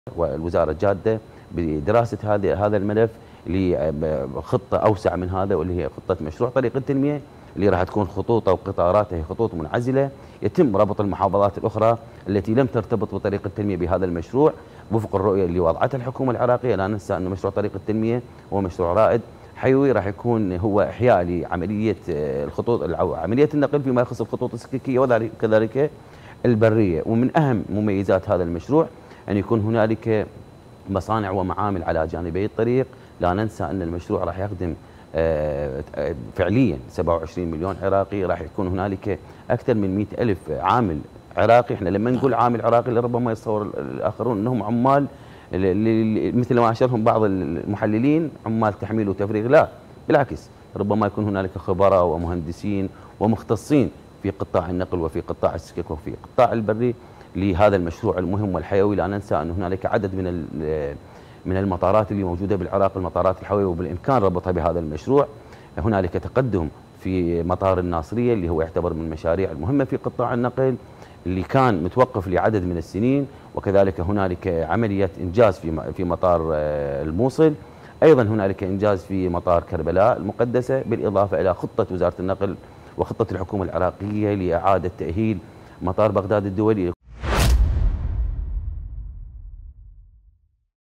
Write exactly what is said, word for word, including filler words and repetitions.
والوزارة جادة بدراسة هذا هذا الملف لخطة أوسع من هذا، واللي هي خطة مشروع طريق التنمية، اللي راح تكون خطوطها وقطاراتها هي خطوط منعزلة، يتم ربط المحافظات الأخرى التي لم ترتبط بطريق التنمية بهذا المشروع وفق الرؤية اللي وضعتها الحكومة العراقية. لا ننسى أن مشروع طريق التنمية هو مشروع رائد حيوي، راح يكون هو إحياء لعملية الخطوط أو عملية النقل فيما يخص الخطوط السككية وكذلك البرية. ومن أهم مميزات هذا المشروع أن يكون هنالك مصانع ومعامل على جانبي الطريق. لا ننسى أن المشروع راح يخدم فعليا سبعة وعشرين مليون عراقي، راح يكون هنالك أكثر من مئة ألف عامل عراقي. احنا لما نقول عامل عراقي لربما يتصور الآخرون أنهم عمال مثل ما أشرهم بعض المحللين عمال تحميل وتفريغ، لا بالعكس، ربما يكون هنالك خبراء ومهندسين ومختصين في قطاع النقل وفي قطاع السكك وفي قطاع البري لهذا المشروع المهم والحيوي. لا ننسى أن هنالك عدد من من المطارات اللي موجودة بالعراق، المطارات الحيوية، وبالإمكان ربطها بهذا المشروع. هنالك تقدم في مطار الناصرية اللي هو يعتبر من المشاريع المهمة في قطاع النقل اللي كان متوقف لعدد من السنين، وكذلك هنالك عملية إنجاز في في مطار الموصل، أيضا هنالك إنجاز في مطار كربلاء المقدسة، بالإضافة إلى خطة وزارة النقل وخطة الحكومة العراقية لإعادة تأهيل مطار بغداد الدولي.